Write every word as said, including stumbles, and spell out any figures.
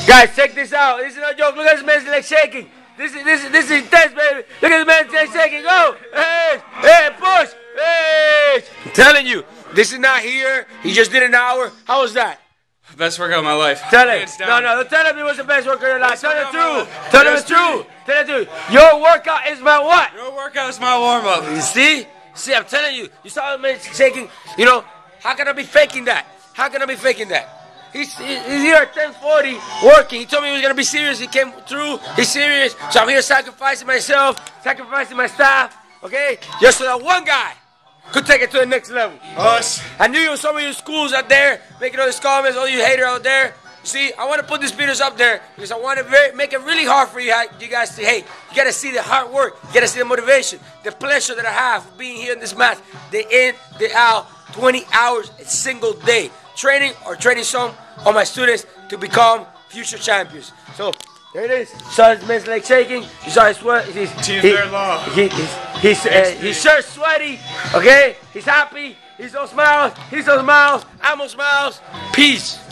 Guys, check this out. This is no joke. Look at this man's leg shaking. This is this is this is intense, baby. Look at this man's leg shaking. Go. Hey, hey, push. Hey. I'm telling you, this is not here. He just did an hour. How was that? Best workout of my life. Tell him. No, no, don't tell him it was the best workout of your life. Tell him the truth. Tell him the truth. Tell him the truth. Your workout is my what? Your workout is my warm up. You see? See, I'm telling you. You saw him shaking. You know, how can I be faking that? How can I be faking that? He's, he's here at ten forty working. He told me he was going to be serious. He came through. He's serious. So I'm here sacrificing myself, sacrificing my staff, okay? Just so that one guy could take it to the next level. Us. I knew some of you schools out there making all these comments, all you haters out there. See, I want to put these videos up there because I want to very, make it really hard for you, you guys to hate. You got to see the hard work. You got to see the motivation, the pleasure that I have for being here in this match. Day in, day out, twenty hours a single day. Training or training some of my students to become future champions. So, there it is. You saw his man's leg shaking. You saw his sweat. He's, Team he, Fair Law. He, he's he's, uh, he's sure sweaty. Okay? He's happy. He's all smiles. He's all smiles. I'm all smiles. Peace.